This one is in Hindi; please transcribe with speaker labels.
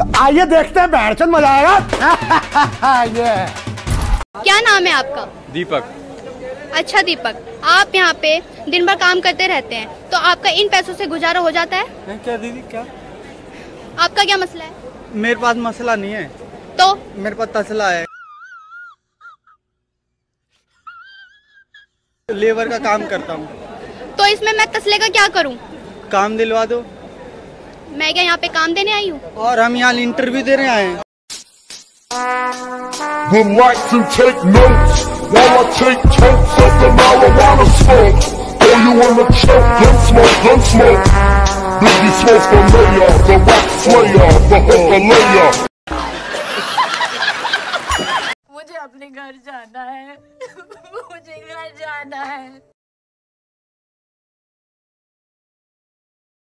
Speaker 1: आइए देखते हैं, बैठचंद मजा आएगा। ये
Speaker 2: क्या नाम है आपका?
Speaker 3: दीपक।
Speaker 2: अच्छा दीपक, आप यहाँ पे दिन भर काम करते रहते हैं, तो आपका इन पैसों से गुजारा हो जाता है?
Speaker 3: क्या दीदी क्या?
Speaker 2: आपका क्या मसला है?
Speaker 3: मेरे पास मसला नहीं है।
Speaker 2: तो
Speaker 3: मेरे पास तसला है, लेबर का काम करता हूँ।
Speaker 2: तो इसमें मैं तसले का क्या करूँ?
Speaker 3: काम दिलवा दो।
Speaker 2: मैं क्या यहाँ पे काम देने आई हूँ?
Speaker 3: और हम यहाँ इंटरव्यू दे रहे हैं।
Speaker 4: Relax and take notes while I take totes of the marijuana smoke. Oh, you wanna choke? Gun smoke, gun smoke. Biggie smoke the mayor, the rap slayer, the hooker layer.
Speaker 5: मुझे अपने घर जाना है। मुझे घर जाना है।